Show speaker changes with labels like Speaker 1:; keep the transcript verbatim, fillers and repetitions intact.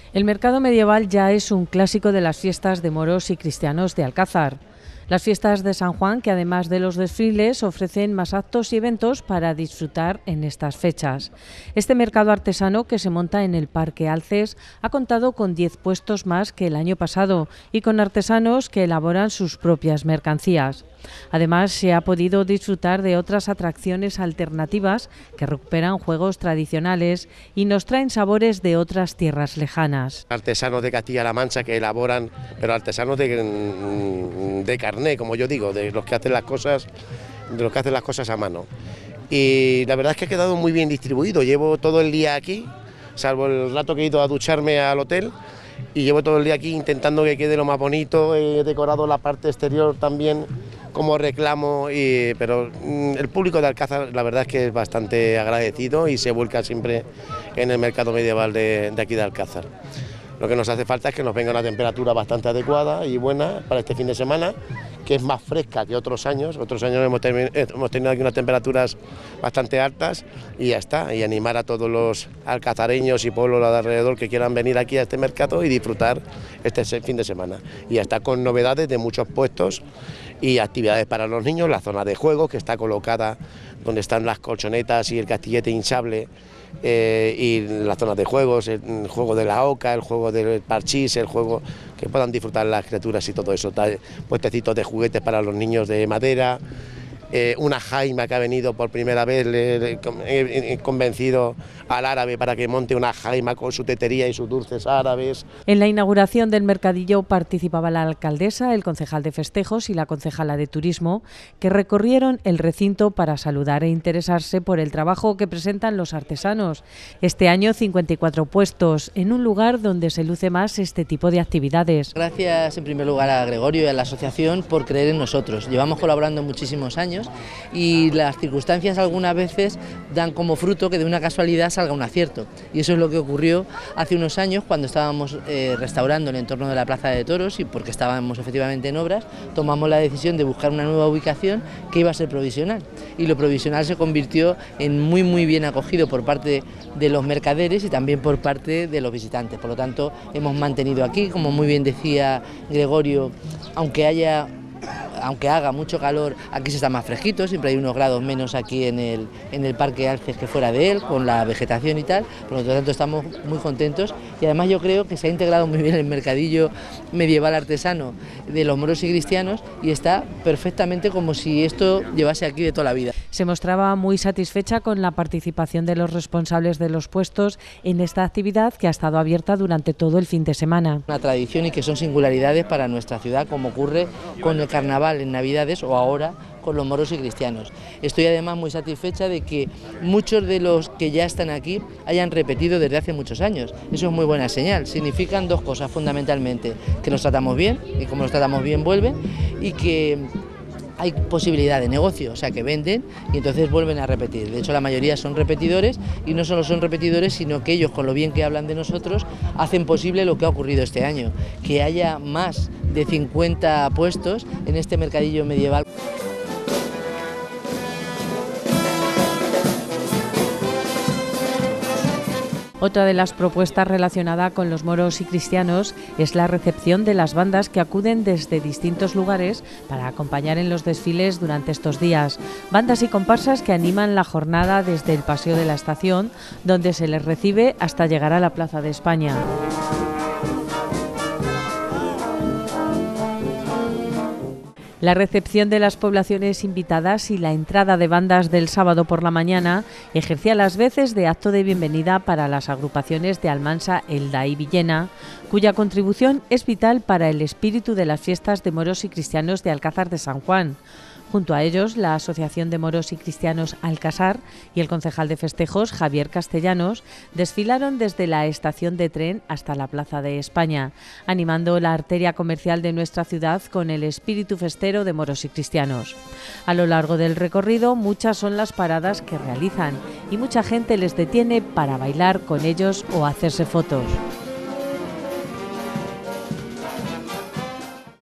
Speaker 1: El mercado medieval ya es un clásico de las fiestas de moros y cristianos de Alcázar. Las fiestas de San Juan, que además de los desfiles, ofrecen más actos y eventos para disfrutar en estas fechas. Este mercado artesano, que se monta en el Parque Alces, ha contado con diez puestos más que el año pasado y con artesanos que elaboran sus propias mercancías. Además, se ha podido disfrutar de otras atracciones alternativas que recuperan juegos tradicionales y nos traen sabores de otras tierras lejanas.
Speaker 2: Artesanos de Castilla-La Mancha que elaboran, pero artesanos de, de carné, como yo digo, de los que hacen las cosas, de los que hacen las cosas a mano. Y la verdad es que ha quedado muy bien distribuido. Llevo todo el día aquí, salvo el rato que he ido a ducharme al hotel. Y llevo todo el día aquí intentando que quede lo más bonito. He decorado la parte exterior también como reclamo, y, pero mm, el público de Alcázar la verdad es que es bastante agradecido y se vuelca siempre en el mercado medieval de, de aquí de Alcázar. Lo que nos hace falta es que nos venga una temperatura bastante adecuada y buena para este fin de semana, que es más fresca que otros años. Otros años hemos, hemos tenido aquí unas temperaturas bastante altas y ya está, y animar a todos los alcazareños y pueblos de alrededor que quieran venir aquí a este mercado y disfrutar este fin de semana. Y ya está con novedades de muchos puestos y actividades para los niños, la zona de juegos que está colocada donde están las colchonetas y el castillete hinchable, eh, y las zonas de juegos, el juego de la oca, el juego del parchís, el juego que puedan disfrutar las criaturas y todo eso, puestecitos de juguetes para los niños de madera. Eh, una jaima que ha venido por primera vez, le, le, he, he convencido al árabe para que monte una jaima con su tetería y sus dulces árabes.
Speaker 1: En la inauguración del mercadillo participaban la alcaldesa, el concejal de festejos y la concejala de turismo, que recorrieron el recinto para saludar e interesarse por el trabajo que presentan los artesanos. Este año cincuenta y cuatro puestos, en un lugar donde se luce más este tipo de actividades.
Speaker 3: Gracias en primer lugar a Gregorio y a la asociación por creer en nosotros. Llevamos colaborando muchísimos años y las circunstancias algunas veces dan como fruto que de una casualidad salga un acierto, y eso es lo que ocurrió hace unos años cuando estábamos eh, restaurando el entorno de la Plaza de Toros, y porque estábamos efectivamente en obras, tomamos la decisión de buscar una nueva ubicación que iba a ser provisional, y lo provisional se convirtió en muy muy bien acogido por parte de los mercaderes y también por parte de los visitantes. Por lo tanto, hemos mantenido aquí, como muy bien decía Gregorio, aunque haya aunque haga mucho calor, aquí se está más fresquito, siempre hay unos grados menos aquí en el, en el Parque Alces que fuera de él, con la vegetación y tal, por lo tanto estamos muy contentos, y además yo creo que se ha integrado muy bien el mercadillo medieval artesano de los moros y cristianos, y está perfectamente como si esto llevase aquí de toda la vida.
Speaker 1: Se mostraba muy satisfecha con la participación de los responsables de los puestos en esta actividad, que ha estado abierta durante todo el fin de semana.
Speaker 3: Una tradición y que son singularidades para nuestra ciudad, como ocurre con el carnaval en Navidades o ahora con los moros y cristianos. Estoy además muy satisfecha de que muchos de los que ya están aquí hayan repetido desde hace muchos años. Eso es muy buena señal. Significan dos cosas fundamentalmente: que nos tratamos bien, y como nos tratamos bien vuelven, y que hay posibilidad de negocio, o sea que venden y entonces vuelven a repetir. De hecho, la mayoría son repetidores, y no solo son repetidores, sino que ellos, con lo bien que hablan de nosotros, hacen posible lo que ha ocurrido este año, que haya más de cincuenta puestos en este mercadillo medieval.
Speaker 1: Otra de las propuestas relacionada con los moros y cristianos es la recepción de las bandas que acuden desde distintos lugares para acompañar en los desfiles durante estos días. Bandas y comparsas que animan la jornada desde el Paseo de la Estación, donde se les recibe hasta llegar a la Plaza de España. La recepción de las poblaciones invitadas y la entrada de bandas del sábado por la mañana ejercía las veces de acto de bienvenida para las agrupaciones de Almansa, Elda y Villena, cuya contribución es vital para el espíritu de las fiestas de moros y cristianos de Alcázar de San Juan. Junto a ellos, la Asociación de Moros y Cristianos Alcasar y el concejal de festejos, Javier Castellanos, desfilaron desde la estación de tren hasta la Plaza de España, animando la arteria comercial de nuestra ciudad con el espíritu festero de moros y cristianos. A lo largo del recorrido, muchas son las paradas que realizan y mucha gente les detiene para bailar con ellos o hacerse fotos.